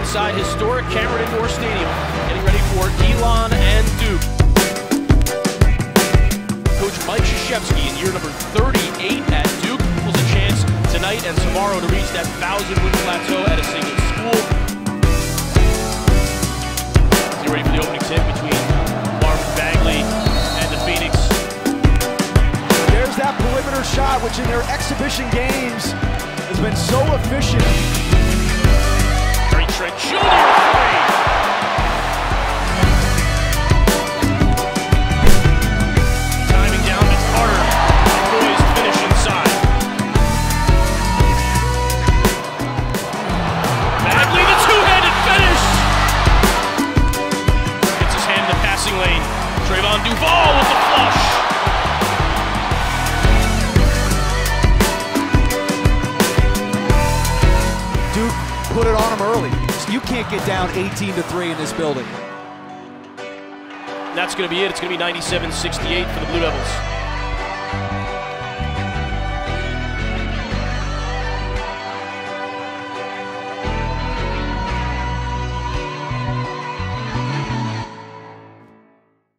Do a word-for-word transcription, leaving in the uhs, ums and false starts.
inside historic Cameron Indoor Stadium, getting ready for Elon and Duke. Coach Mike Krzyzewski in year number thirty-eight at Duke has a chance tonight and tomorrow to reach that thousand win plateau at a single school. Is he ready for the opening tip between Marvin Bagley and the Phoenix? There's that perimeter shot, which in their exhibition games has been so efficient. Gary Trent Junior three. Timing down to Carter. Poised finish inside. Bagley, the two-handed finish. Gets his hand in the passing lane. Trayvon Duval with the flush. Duke put it on him early. You can't get down eighteen to three in this building. That's going to be it. It's going to be ninety-seven sixty-eight for the Blue Devils.